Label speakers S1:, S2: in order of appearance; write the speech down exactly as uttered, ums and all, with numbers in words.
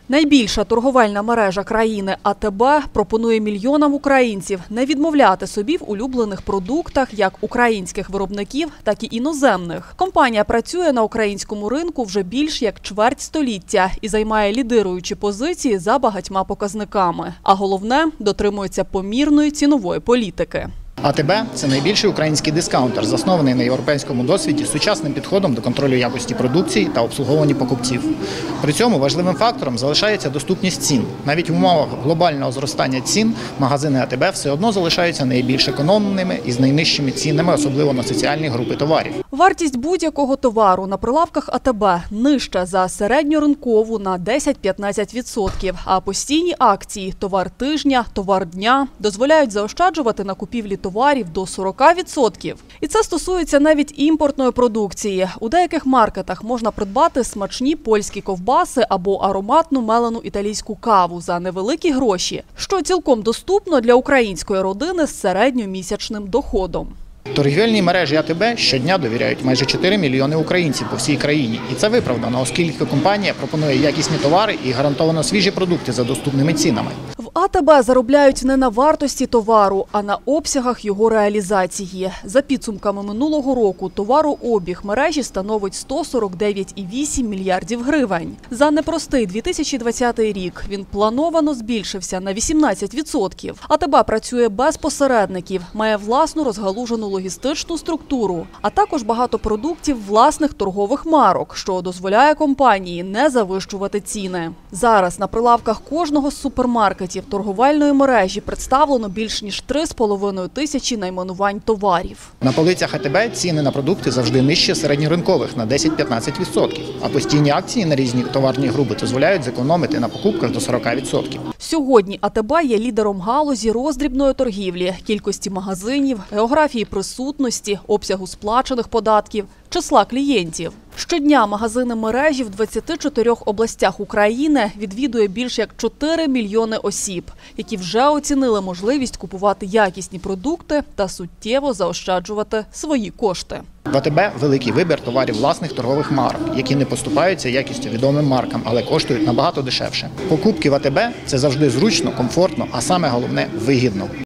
S1: Найбільша торговельна мережа країни АТБ пропонує мільйонам українців не відмовляти собі в улюблених продуктах як українських виробників, так і іноземних. Компанія працює на українському ринку вже більш як чверть століття і займає лідируючі позиції за багатьма показниками. А головне – дотримується помірної цінової політики.
S2: АТБ – це найбільший український дискаунтер, заснований на європейському досвіді з сучасним підходом до контролю якості продукції та обслуговування покупців. При цьому важливим фактором залишається доступність цін. Навіть в умовах глобального зростання цін магазини АТБ все одно залишаються найбільш економними і з найнижчими цінами, особливо на соціальні групи товарів.
S1: Вартість будь-якого товару на прилавках АТБ нижча за середньоринкову на десять-п'ятнадцять відсотків, а постійні акції «Товар тижня», «Товар дня» дозволяють заощаджувати на купівлі товарів до сорока відсотків. І це стосується навіть імпортної продукції. У деяких маркетах можна придбати смачні польські ковбаси або ароматну мелену італійську каву за невеликі гроші, що цілком доступно для української родини з середньомісячним доходом.
S2: Торгівельній мережі АТБ щодня довіряють майже чотири мільйони українців по всій країні. І це виправдано, оскільки компанія пропонує якісні товари і гарантовано свіжі продукти за доступними цінами.
S1: В АТБ заробляють не на вартості товару, а на обсягах його реалізації. За підсумками минулого року товарообіг мережі становить сто сорок дев'ять цілих вісім мільярдів гривень. За непростий дві тисячі двадцятий рік він плановано збільшився на вісімнадцять відсотків. АТБ працює без посередників, має власну розгалужену логістичну структуру, а також багато продуктів власних торгових марок, що дозволяє компанії не завищувати ціни. Зараз на прилавках кожного з супермаркетів торговельної мережі представлено більш ніж три з половиною тисячі найменувань товарів.
S2: На полицях АТБ ціни на продукти завжди нижче середньоринкових на десять-п'ятнадцять відсотків, а постійні акції на різні товарні групи дозволяють зекономити на покупках до сорока відсотків.
S1: Сьогодні АТБ є лідером галузі роздрібної торгівлі, кількості магазинів, географії присутності, обсягу сплачених податків, числа клієнтів. Щодня магазини мережі в двадцяти чотирьох областях України відвідує більш як чотири мільйони осіб, які вже оцінили можливість купувати якісні продукти та суттєво заощаджувати свої кошти.
S2: В АТБ великий вибір товарів власних торгових марок, які не поступаються якістю відомим маркам, але коштують набагато дешевше. Покупки в АТБ – це завжди зручно, комфортно, а саме головне – вигідно.